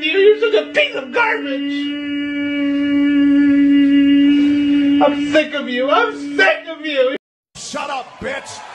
you. You're such a piece of garbage. I'm sick of you. I'm sick of you. Shut up, bitch.